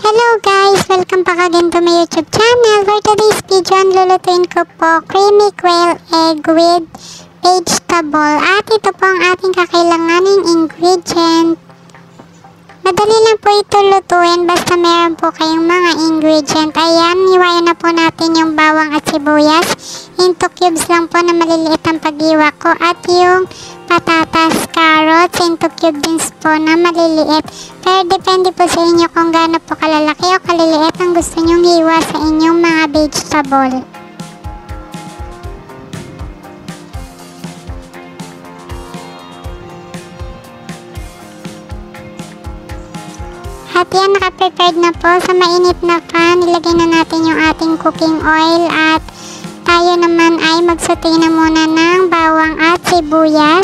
Hello guys! Welcome back again to my YouTube channel. For today's video, lulutuin ko po creamy quail egg with vegetable. At ito po ang ating kakailanganing ingredient. Madali lang po ito lutuin basta meron po kayong mga ingredient. Ayan, hiwayan na po natin yung bawang at sibuyas. Into cubes lang po na maliliit ang pag-iwa ko. At yung patatas, carrots, into cube din po na maliliit. Pero depende po sa inyo kung gaano po kalalaki o kaliliit ang gusto nyong hiwa sa inyong mga vegetable. At yan, naka-prepared na po. Sa mainit na pan, nilagay na natin yung ating cooking oil at tayo naman ay magsaute na muna ng bawang at sibuyas.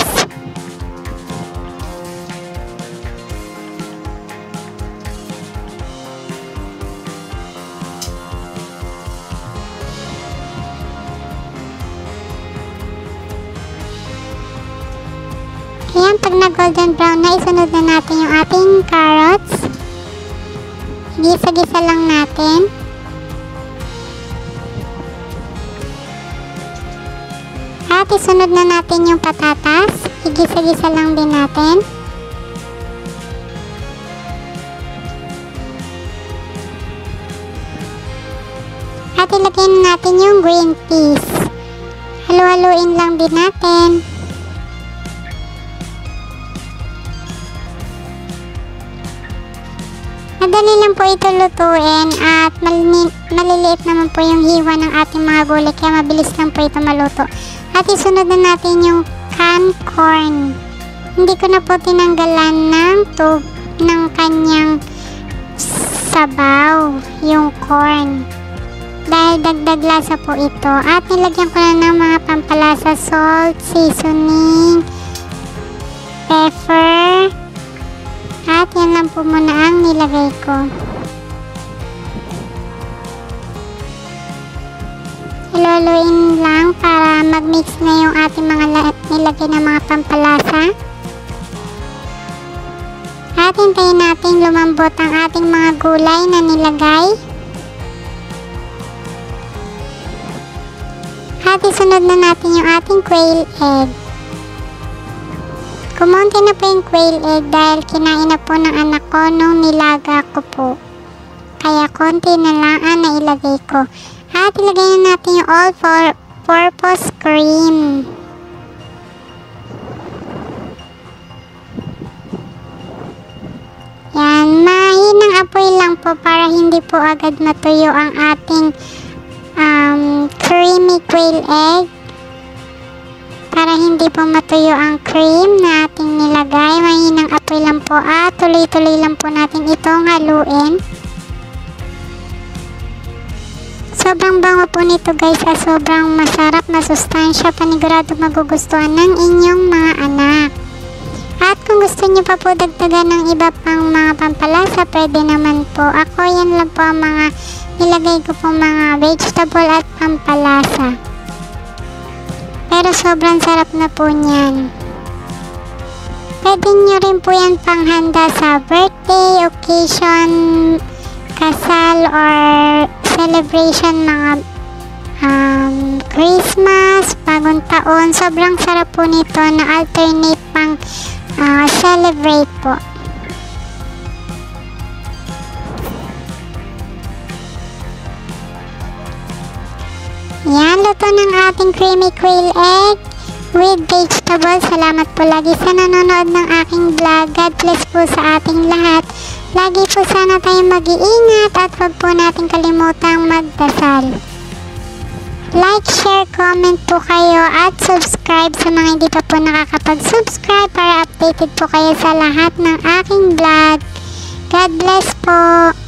Ayan, pag na-golden brown na, isunod na natin yung ating carrots. Gisa-gisa lang natin. At isunod na natin yung patatas. Igisa-gisa lang din natin. At ilagay na natin yung green peas. Halu-haluin lang din natin. Madali lang po ito lutuin at maliliit naman po yung hiwa ng ating mga gulay kaya mabilis lang po ito maluto. At isunod na natin yung canned corn. Hindi ko na po tinanggalan ng kanyang sabaw yung corn dahil dagdag lasa po ito. At nilagyan ko na ng mga pampalasa, salt, seasoning, pepper. At yan lang po muna ang nilagay ko. Iluluin lang para mag-mix na yung ating mga nilagay na mga pampalasa. At hintayin natin lumambot ang ating mga gulay na nilagay. At isunod na natin yung ating quail egg. Kumonti na po yung quail egg dahil kinain na po ng anak ko nung nilaga ko po. Kaya konti na lang ang nailagay ko. At ilagay na natin yung all-purpose cream. Yan, mahinang apoy lang po para hindi po agad matuyo ang ating creamy quail egg. Para hindi po matuyo ang cream na ating nilagay, mahinang apoy lang po at tuloy-tuloy lang po natin itong haluin. Sobrang bango po nito guys at sobrang masarap, masustansya, panigurado magugustuhan ng inyong mga anak. At kung gusto nyo pa po dagdagan ng iba pang mga pampalasa, pwede naman po. Ako yan lang po ang mga nilagay ko po mga vegetable at pampalasa. Pero sobrang sarap na po niyan. Pwede nyo rin po yan panghanda sa birthday, occasion, kasal, or celebration, mga Christmas, bagong taon. Sobrang sarap po nito na alternate pang celebrate po. Yan, luto ng ating creamy quail egg with vegetables. Salamat po lagi sa nanonood ng aking vlog. God bless po sa ating lahat. Lagi po sana tayong mag-iingat at huwag po natin kalimutang magdasal. Like, share, comment po kayo at subscribe sa mga hindi pa po nakakapag-subscribe para updated po kayo sa lahat ng aking vlog. God bless po.